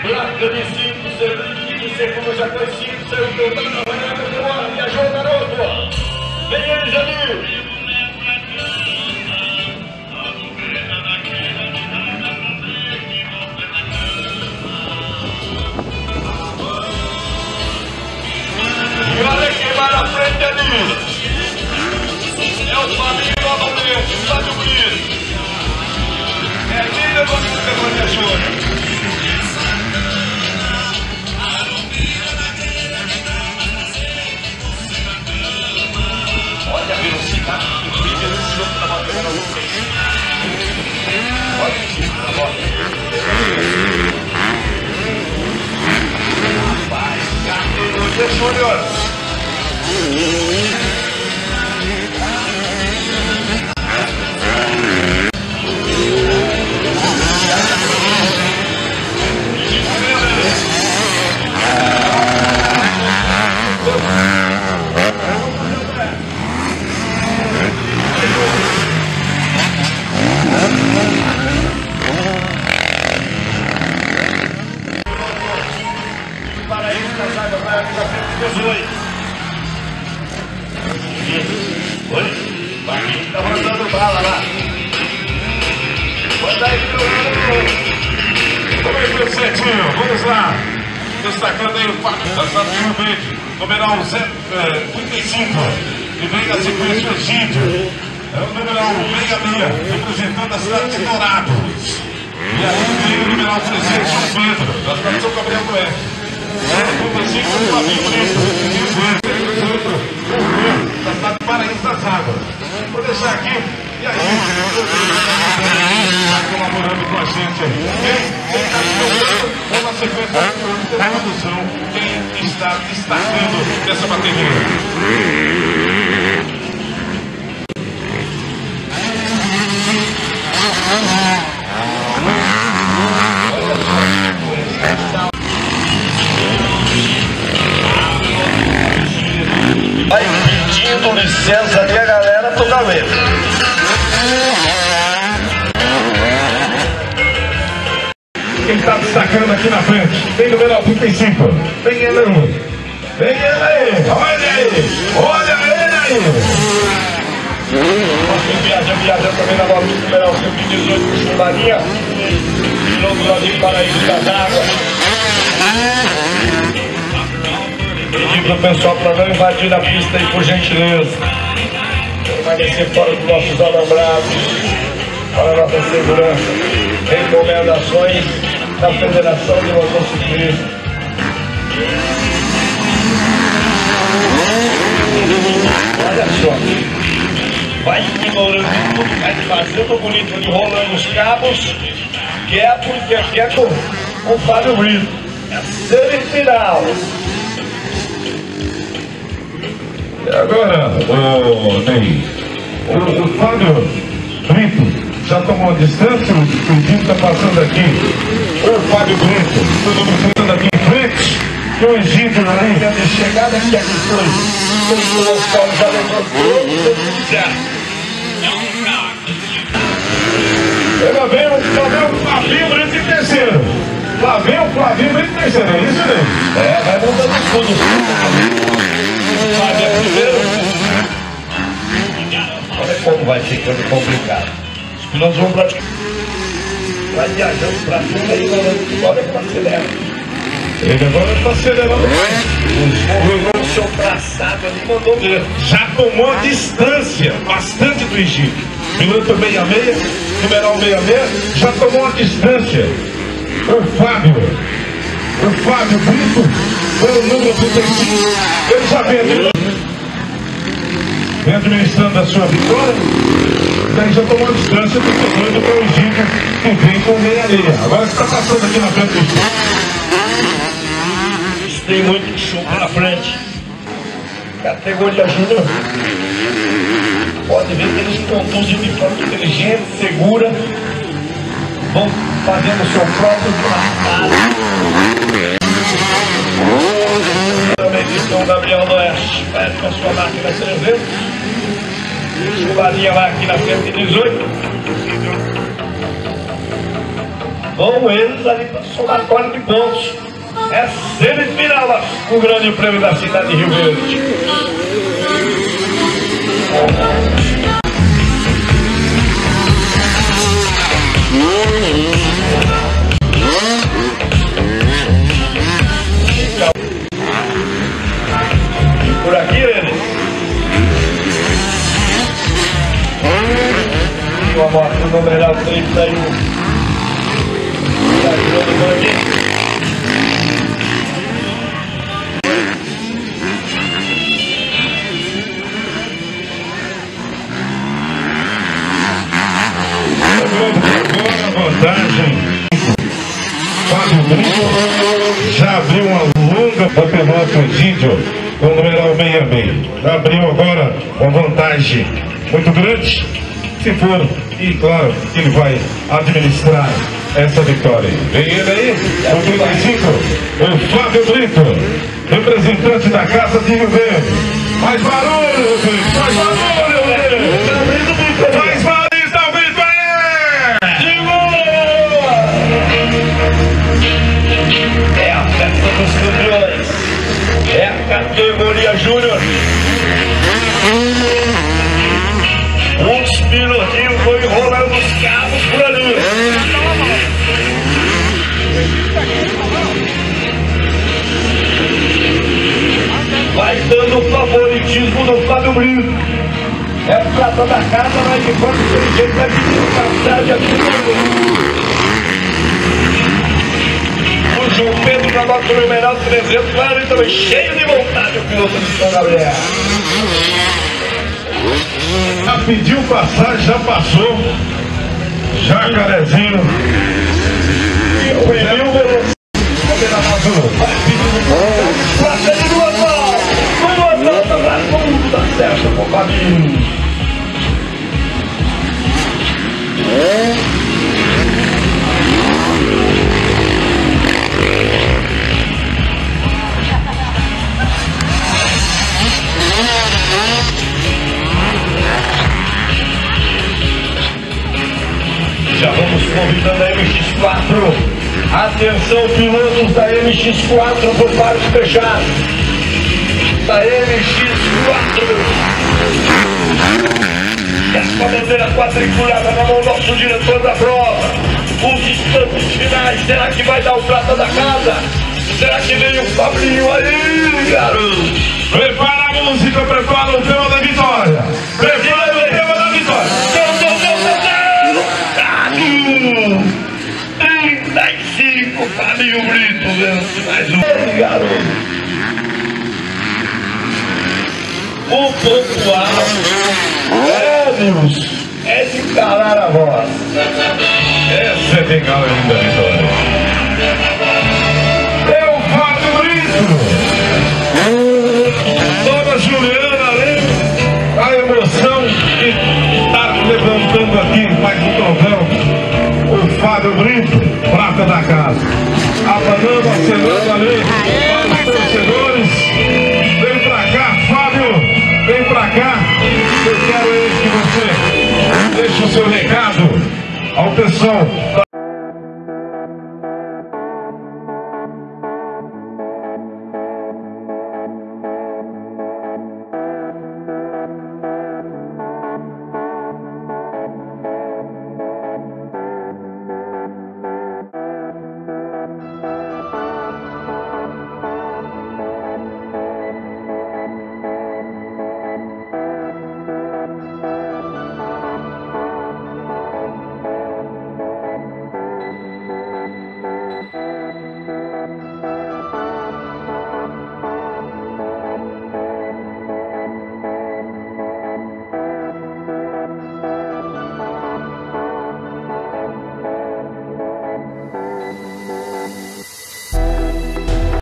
Placa de 5, de segundo já foi 5, saiu voltando na banheira, viajou o garoto. Vem ele, Jamil. E olha quem vai na frente ali. É o Fabinho novamente, o Fábio Brito. É quem levou o Levante a Júnior. Olha a velocidade do Brito nesse jogo da bola pegando a Lucas. Olha o tipo da bola. Rapaz, Carlos de Júnior. Para isso, a zaga vai aqui na frente dos 8. Oi? Marquinhos tá mandando bala lá. Manda aí pro lado. Como é que é, Cetinho? Vamos lá. Destacando aí o fato da Sabrina Verde, numeral 35. E vem na sequência o Egídio. É o numeral 66, representando a cidade de Dourados. E aí vem o numeral 300, São Pedro, da cidade de São Gabriel do Oeste. 35, o Fabinho Brito, da cidade de Paraíso das Águas. Vou deixar aqui, e aí, está colaborando com a gente aí. Quem está na sequência da produção, quem está destacando dessa bateria? Vai pedindo licença ali a galera pro galera. Quem está destacando aqui na frente? Tem numeral 35. Vem ele, vem ele aí. Olha aí. Olha ele aí. Viaja também na bola do numeral 118 do Chumaria. Piloto lá de Paraíso das Águas. Pedir pro pessoal para não invadir a pista aí, por gentileza. Permanecer fora dos nossos alambrados, para a nossa segurança. Recomendações da Federação de Motociclismo. Olha só. Vai ignorando tudo, vai fazendo bonito ali, rolando os cabos. Quieto, porque aqui é com o Fábio Brito. É semifinal. E agora, Ney, o Fábio Brito já tomou a distância, o Egídio está passando aqui. O Fábio Brito, todo mundo passando aqui em frente. E o Egídio aí. De chegada aqui, aqui foi. O Paulo já levantou. Lá vem o Flavinho Brito em terceiro. Lá vem o Flavinho Brito em terceiro, é isso, Ney? É, vai mudando tudo. Fábio é primeiro. Olha como vai ficando complicado. Os pilotos vão pra... Vai viajando pra cima e olha como acelera. Ele agora está acelerando mais. O seu traçado ali mandou ver. Já tomou a distância bastante do Egídio. Piloto 66, numeral 66, já tomou a distância. O Fábio Brito, foi o número 35. Ele já vem administrando a sua vitória. Daí já tomou a distância do doido para o Egídio, que vem com 66. Agora está passando aqui na frente do Egídio. Tem muito show pela frente. Categoria Júnior. Pode ver que eles conduzem de forma inteligente, segura. Vão fazendo o seu próprio trabalho. Também de São Gabriel do Oeste. Vai com a sua máquina 300. Chuvarinha vai aqui na frente 18. vão eles ali para somatório de pontos. É semifinal o Grande Prêmio da cidade de Rio Verde. E por aqui eles. Com a moto numeral 31. Fábio Brito já abriu uma longa campeonato índio com o numeral 66. Já abriu agora uma vantagem muito grande, se for, e claro que ele vai administrar essa vitória. Vem ele aí, o 35, o Fábio Brito, representante da Casa de Rio Verde. Mais barulho, Rodrigo, mais barulho, Rodrigo. Mais barulho. É a festa dos campeões, é a categoria júnior. Os pilotinhos vão enrolando os carros por ali. Vai dando o favoritismo do Fábio Brito. É o prata da casa, mas de quanto inteligente vai pedir passagem aqui. O João Pedro na moto numeral 300, claro, então cheio de vontade o piloto de São Gabriel. Já pediu passagem, já passou. Jacarezinho. E o Emil Veloso. Vai pedindo prata de duas voltas pra tudo dar certo com o Fabinho. Já vamos convidando a MX4. Atenção, pilotos da MX4 por pares fechados. Da MX4. Essa bandeira quadriculada na mão do nosso diretor da prova. Os instantes finais. Será que vai dar o prata da casa? Será que vem o Fabinho aí, garoto? Prepara a música, prepara o tema da vitória. Prepara o tema da vitória. 35, Fabinho Brito vence mais um, garoto. O pontual é de calar a voz. Essa é de calar ainda a vitória. É o Fábio Brito. Dona Juliana ali, a emoção que está levantando aqui mais um troféu. O Fábio Brito, prata da casa, abanando, acenando ali para os torcedores. Vem pra cá, Fábio, vem pra cá. Eu quero que você deixe o seu recado ao pessoal.